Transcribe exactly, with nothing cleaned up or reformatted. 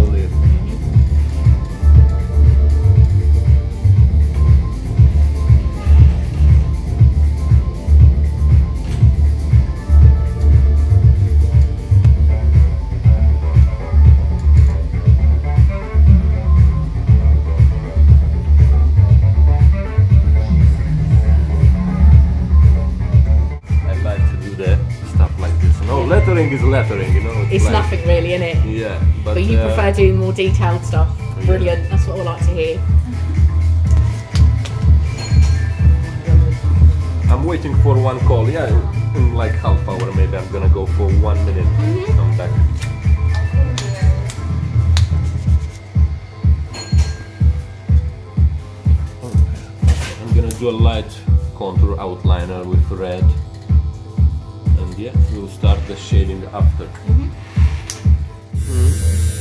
slowly. Lettering is lettering, you know. It's, it's like, nothing really, innit? Yeah, but, but you uh, prefer doing more detailed stuff. Yeah. Brilliant. That's what I like to hear. I'm waiting for one call. Yeah, in like half hour maybe. I'm gonna go for one minute. Mm-hmm. Come back. I'm gonna do a light contour outliner with red. And yeah, we'll start the shading after. Mm-hmm. Mm-hmm.